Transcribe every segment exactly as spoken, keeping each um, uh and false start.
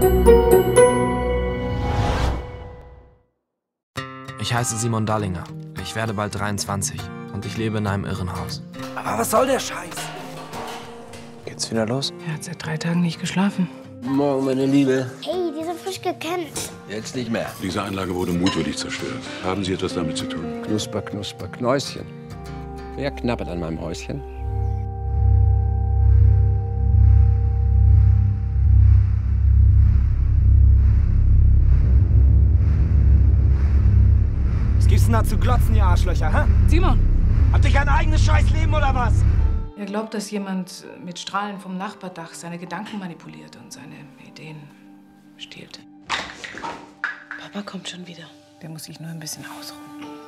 Ich heiße Simon Dallinger. Ich werde bald dreiundzwanzig und ich lebe in einem Irrenhaus. Aber was soll der Scheiß? Geht's wieder los? Er hat seit drei Tagen nicht geschlafen. Morgen, meine Liebe. Hey, die sind frisch gekämmt. Jetzt nicht mehr. Diese Anlage wurde mutwillig zerstört. Haben Sie etwas damit zu tun? Knusper, knusper, Knäuschen. Wer knabbert an meinem Häuschen? Was gibt's denn da zu glotzen, ihr Arschlöcher, hä? Simon! Habt ihr kein eigenes Scheißleben oder was? Er glaubt, dass jemand mit Strahlen vom Nachbardach seine Gedanken manipuliert und seine Ideen stiehlt. Papa kommt schon wieder. Der muss sich nur ein bisschen ausruhen.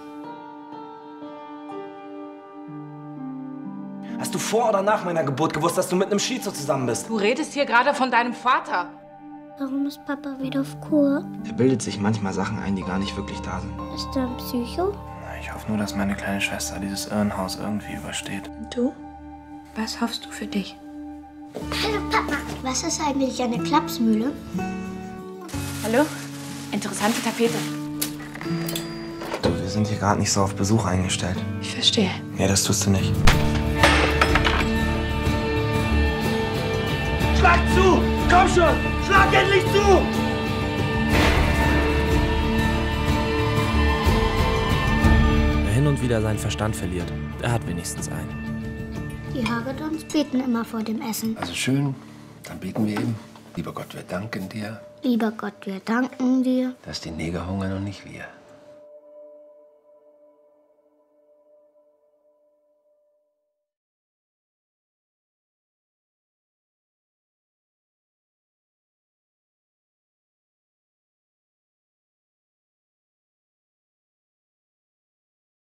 Hast du vor oder nach meiner Geburt gewusst, dass du mit einem Schizo zusammen bist? Du redest hier gerade von deinem Vater. Warum ist Papa wieder auf Kur? Er bildet sich manchmal Sachen ein, die gar nicht wirklich da sind. Ist er ein Psycho? Ich hoffe nur, dass meine kleine Schwester dieses Irrenhaus irgendwie übersteht. Und du? Was hoffst du für dich? Hallo Papa. Was ist eigentlich eine Klapsmühle? Hallo? Interessante Tapete. Du, wir sind hier gerade nicht so auf Besuch eingestellt. Ich verstehe. Ja, das tust du nicht. Schlag zu! Komm schon! Schlag endlich zu! Wer hin und wieder seinen Verstand verliert, der hat wenigstens einen. Die Hagedorns beten immer vor dem Essen. Also schön, dann beten wir eben. Lieber Gott, wir danken dir, Lieber Gott, wir danken dir. dass die Neger hungern und nicht wir.